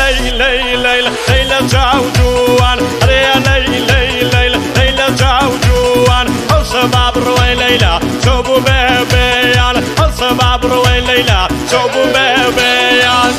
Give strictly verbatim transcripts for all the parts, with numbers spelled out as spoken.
ليلى ليلى ليلى جوجوان يا ليلى ليلى ليلى جوجوان الشباب روي ليلى شوفوا بيبيان الشباب روي ليلى شوفوا بيبيان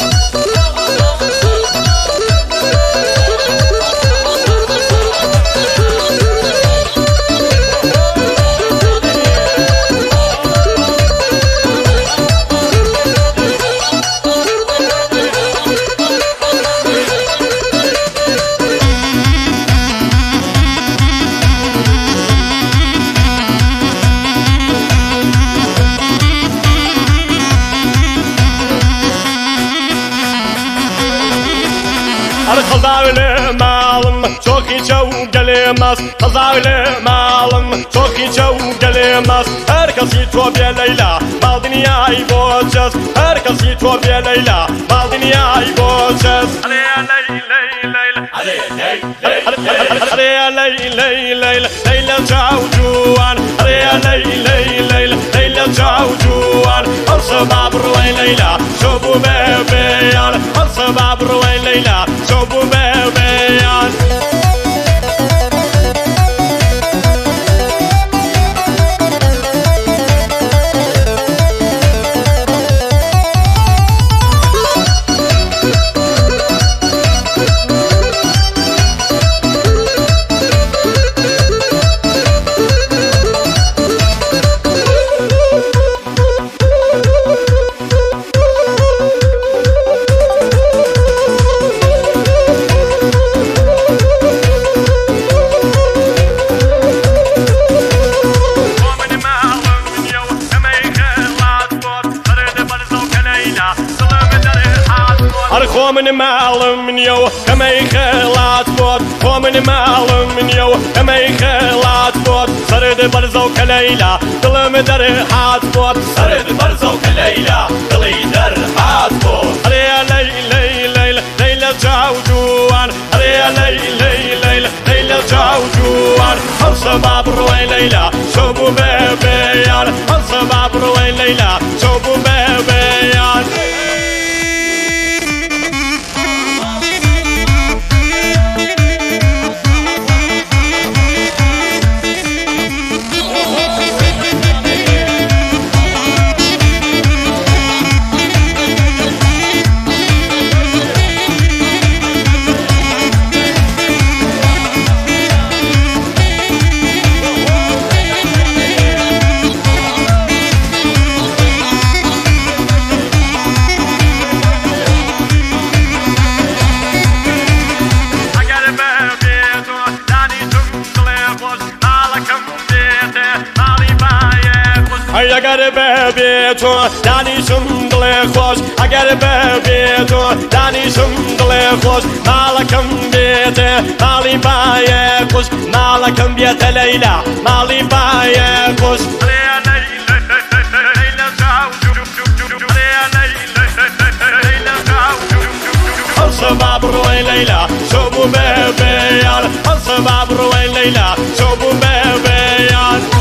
Kazaylı malım çok hiç gelemez. Kazaylı malım çok hiç gelemez. Herkes yitobye Leyla mal dünyayı bozacağız. Herkes yitobye Leyla mal dünyayı bozacağız. Leyla Leyla Leyla Leyla Leyla Leyla Cavcuan Leyla Leyla Leyla Cavcuan Al sebab ruay Leyla şobu bebeyan Al sebab ruay Leyla şobu bebeyan Kom in malum in jou, kan mij gelaat wordt. Kom in malum in jou, kan mij gelaat wordt. Sarı de barzo Leyla, dilimi der hat wordt. Sarı de barzo Leyla, dili der hat wordt. Leyla Leyla Leyla Leyla Cavcuan, Leyla Leyla Leyla Leyla Cavcuan. Al sebab ruay Leyla, şobu bebeyan. Al sebab ruay Leyla, şobu bebeyan. اگر به تو دانیشم دل خوش اگر به تو دانیشم دل خوش مالکم بیت مالی پای خوش مالکم بیت لیلا مالی پای خوش الشباب روي ليلى شوفوا بيبيان الشباب روي ليلى شوفوا بيبيان